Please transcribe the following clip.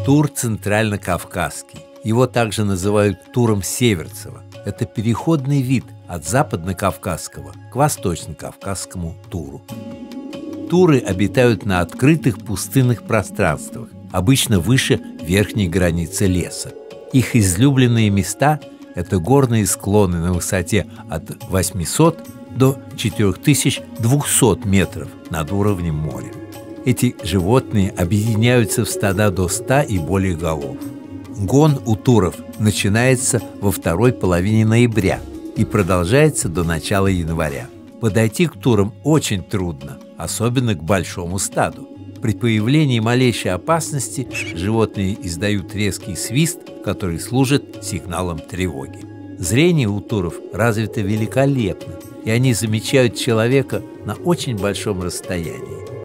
Тур центрально-кавказский. Его также называют туром Северцева. Это переходный вид от западно-кавказского к восточно-кавказскому туру. Туры обитают на открытых пустынных пространствах, обычно выше верхней границы леса. Их излюбленные места – это горные склоны на высоте от 800 до 4200 метров над уровнем моря. Эти животные объединяются в стада до 100 и более голов. Гон у туров начинается во второй половине ноября и продолжается до начала января. Подойти к турам очень трудно, особенно к большому стаду. При появлении малейшей опасности животные издают резкий свист, который служит сигналом тревоги. Зрение у туров развито великолепно, и они замечают человека на очень большом расстоянии.